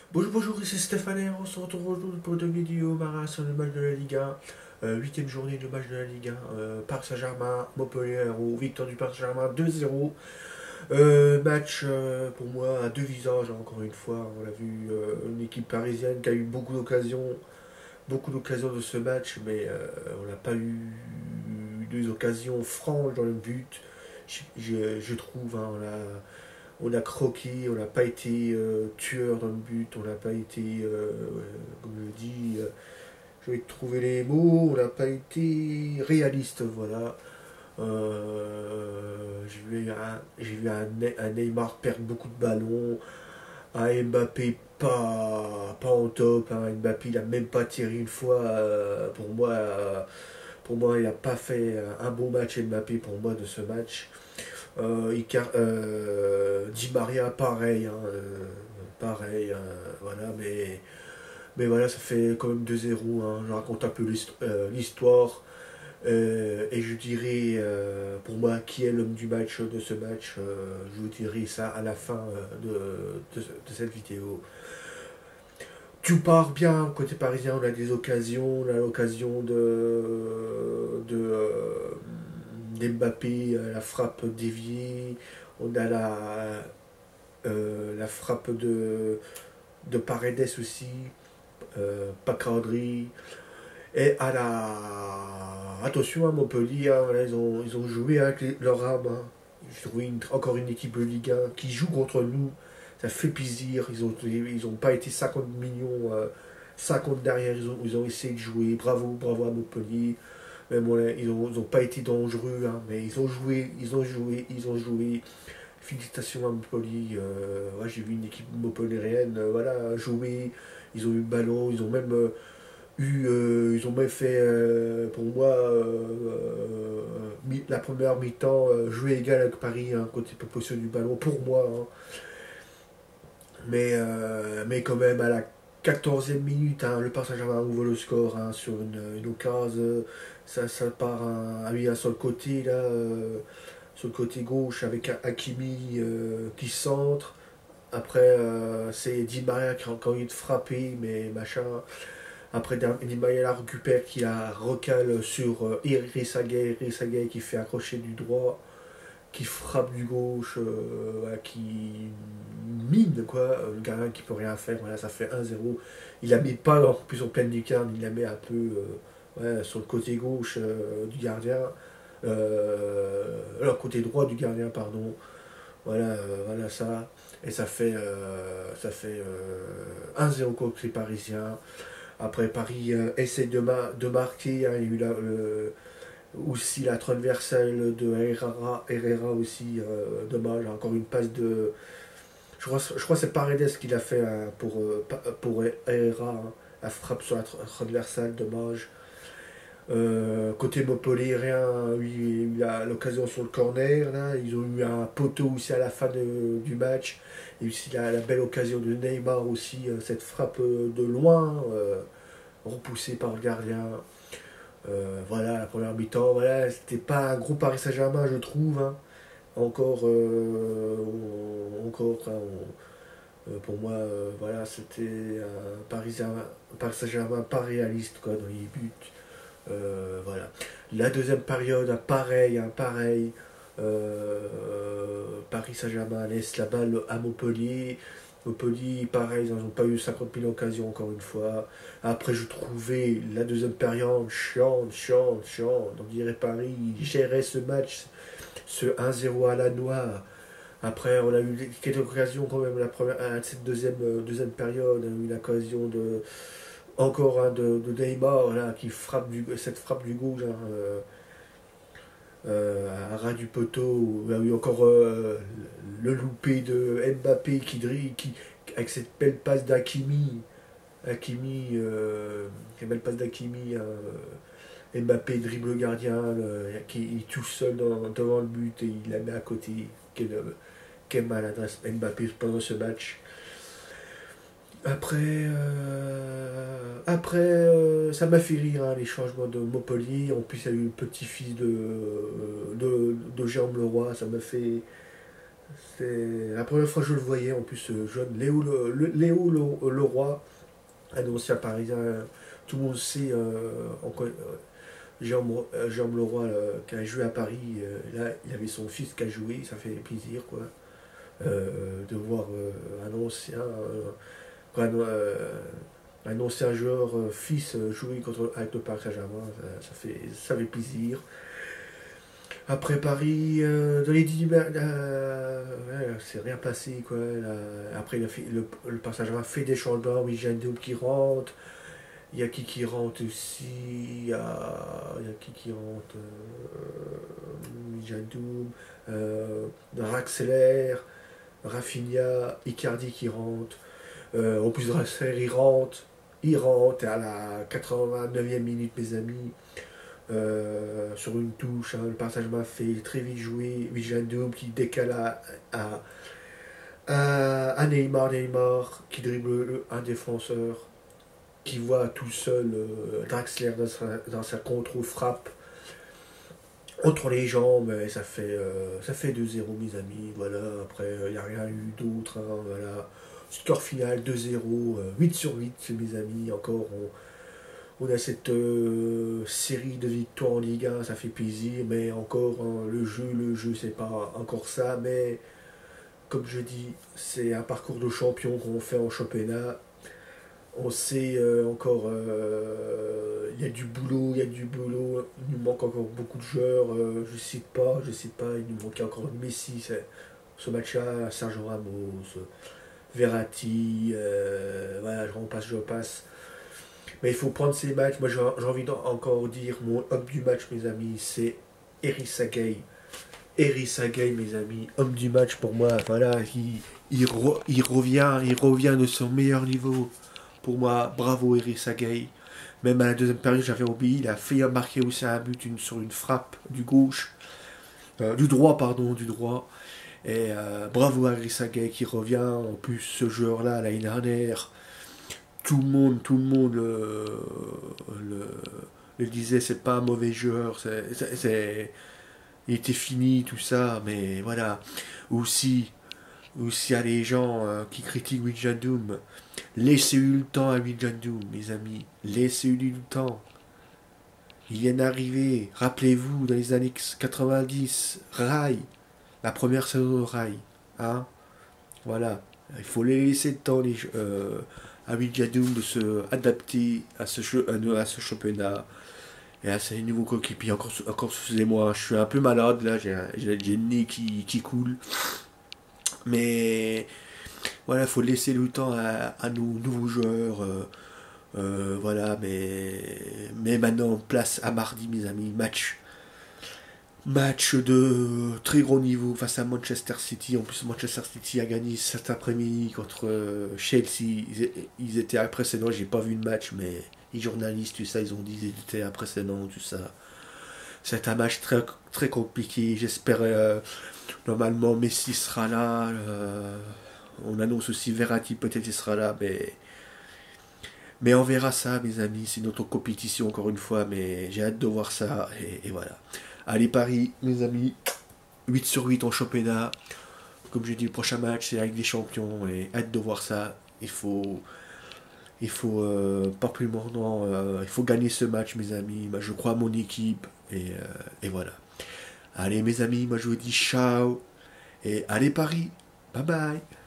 Bonjour, bonjour, ici Stéphane, on se retrouve aujourd'hui pour une vidéo Mara sur le match de la Ligue 1, huitième journée de match de la Ligue 1, Paris Saint-Germain, Montpellier, victoire du Paris Saint-Germain 2-0. Match pour moi à deux visages, encore une fois, on a vu une équipe parisienne qui a eu beaucoup d'occasions de ce match, mais on n'a pas eu des occasions franches dans le but, je trouve, hein, on a croqué, on n'a pas été tueur dans le but, on n'a pas été, comme je dis, je vais trouver les mots, on n'a pas été réaliste, voilà. J'ai vu un Neymar perdre beaucoup de ballons, un Mbappé pas en top, hein. Mbappé il a même pas tiré une fois, pour moi il n'a pas fait un bon match Mbappé pour moi de ce match. Di Maria, pareil, hein, pareil, voilà, mais voilà, ça fait quand même 2-0, hein. Je raconte un peu l'histoire, et je dirais, pour moi, qui est l'homme du match de ce match, je vous dirai ça à la fin de cette vidéo. Tout part bien côté parisien, on a des occasions, on a l'occasion d'Mbappé, la frappe déviée, on a la frappe de Paredes aussi, pas cadré. Et à la. Attention à Montpellier, hein, là, ils ont joué avec leur âme, hein. J'ai trouvé encore une équipe de Ligue 1 qui joue contre nous. Ça fait plaisir. Ils ont pas été 50 millions, 50 derrière. Ils ont essayé de jouer. Bravo, bravo à Montpellier. Mais bon, là, ils ont pas été dangereux, hein, mais ils ont joué, ils ont joué, ils ont joué. Félicitations à Montpellier. Ouais, j'ai vu une équipe montpelliéraine, voilà, jouer. Ils ont eu le ballon. Ils ont même fait, pour moi, la première mi-temps, jouer égal avec Paris, hein, côté possession du ballon, pour moi, hein. Mais quand même, à la 14e minute, hein, le Paris Saint-Germain ouvre le score, hein, sur une occasion. Ça part sur le côté, là, sur le côté gauche, avec Hakimi qui centre. Après, c'est Di Maria qui a encore envie de frapper, mais machin. Après, Di Maria la récupère, qui la recale sur Irissa Gueye qui fait accrocher du droit, qui frappe du gauche, voilà, qui mine, quoi. Le gardien qui peut rien faire, voilà, ça fait 1-0. Il la met pas en plus en pleine lucarne, il la met un peu, ouais, sur le côté gauche du gardien. Alors, côté droit du gardien, pardon. Voilà, voilà ça. Et ça fait 1-0 contre les Parisiens. Après, Paris essaie de marquer, hein. Il y a eu aussi la transversale de Herrera aussi, dommage. Encore une passe de. Je crois que c'est Paredes qui l'a fait, hein, pour Herrera, hein. La frappe sur la transversale, dommage. Côté Montpellier, rien, il y a l'occasion sur le corner. Là. Ils ont eu un poteau aussi à la fin du match. Et aussi la belle occasion de Neymar aussi, cette frappe de loin, repoussée par le gardien. Voilà, la première mi-temps, voilà, c'était pas un gros Paris Saint-Germain, je trouve, hein. Encore, encore, hein, pour moi, voilà, c'était un Paris Saint-Germain pas réaliste, quoi, dans les buts. Voilà. La deuxième période, hein, pareil, hein, pareil. Paris Saint-Germain laisse la balle à Montpellier. Montpellier, pareil, ils n'ont pas eu 50 000 occasions encore une fois. Après, je trouvais la deuxième période chiante. On dirait Paris, il gérait ce match, ce 1-0 à la noix. Après, on a eu quelques occasions quand même, cette deuxième période. On a eu l'occasion encore, hein, de Neymar, là, qui cette frappe du gauche, hein, à ras du poteau. Il y a eu encore le loupé de Mbappé avec cette belle passe d'Hakimi. Quelle belle passe d'Hakimi. Mbappé dribble le gardien, qui est tout seul devant le but, et il la met à côté. Quelle maladresse Mbappé pendant ce match. Ça m'a fait rire, hein, les changements de Montpellier. En plus, il y a eu le petit-fils de Jérôme Leroy. Ça m'a fait. C'est la première fois que je le voyais, en plus, jeune. Léo Leroy, un ancien parisien. Tout le monde sait, Jérôme Leroy, qui a joué à Paris. Là, il avait son fils qui a joué, ça fait plaisir, quoi. De voir un ancien. Quoi, un ancien joueur fils jouer avec le Paris Saint-Germain, ça fait plaisir. Après Paris, dans les 10 ouais, c'est rien passé quoi. Après le Paris Saint-Germain fait des changements, oui, Wijnaldum qui rentre, il y a qui rentre aussi, il y a qui rentre, Wijnaldum, Draxler, Rafinha, Icardi qui rentre. En plus Draxler il rentre à la 89e minute mes amis. Sur une touche, hein, le passage m'a fait très vite jouer. Wijnaldum qui décale à Neymar qui dribble un défenseur, qui voit tout seul Draxler dans sa contre-frappe entre les jambes, et ça fait 2-0 mes amis. Voilà, après il n'y a rien eu d'autre. Hein, voilà. Score final 2-0, 8 sur 8 mes amis. Encore on a cette série de victoires en Ligue 1, ça fait plaisir, mais encore hein, le jeu c'est pas encore ça, mais comme je dis, c'est un parcours de champion qu'on fait en championnat. On sait encore, il y a du boulot, il nous manque encore beaucoup de joueurs, je cite pas, il nous manque encore Messi, ce match-là, Sergio Ramos, Verratti, voilà, je passe. Mais il faut prendre ces matchs. Moi, j'ai envie d'encore dire mon homme du match, mes amis, c'est Erissa Gueye. Erissa Gueye, mes amis, homme du match pour moi. Voilà, il revient de son meilleur niveau. Pour moi, bravo Erissa Gueye. Même à la deuxième période, j'avais oublié, il a fait marquer aussi un but sur une frappe du gauche. Du droit, pardon, du droit. Et bravo à Erissa Gueye qui revient. En plus, ce joueur-là, l'année dernière, tout le monde le disait, c'est pas un mauvais joueur, il était fini, tout ça, mais voilà. Aussi, il y a les gens qui critiquent Wijnaldum. Laissez-lui le temps à Wijnaldum, mes amis. Laissez-lui le temps. Il vient d'arriver. Rappelez-vous, dans les années 90, Rai, la première saison de Rai. Hein, voilà. Il faut les laisser le temps, à Wijnaldum de se adapter à à ce championnat et à ces nouveaux coéquipiers. Encore excusez-moi, je suis un peu malade là, j'ai le nez qui coule. Mais voilà, il faut laisser le temps à nos nouveaux joueurs. Voilà, mais maintenant, place à mardi, mes amis. Match de très gros niveau face à Manchester City. En plus, Manchester City a gagné cet après-midi contre Chelsea. Ils étaient impressionnants. J'ai pas vu le match, mais les journalistes, tout ça, ils ont dit qu'ils étaient impressionnants, tout ça. C'est un match très, très compliqué. J'espère normalement Messi sera là. On annonce aussi Verratti, peut-être il sera là, mais on verra ça, mes amis. C'est notre compétition, encore une fois, mais j'ai hâte de voir ça. Et voilà. Allez, Paris, mes amis. 8 sur 8 en championnat. Comme je dis, le prochain match, c'est avec des champions. Et hâte de voir ça. Pas plus longtemps, il faut gagner ce match, mes amis. Moi, je crois à mon équipe. Et voilà. Allez, mes amis, moi, je vous dis ciao. Et allez, Paris. Bye bye.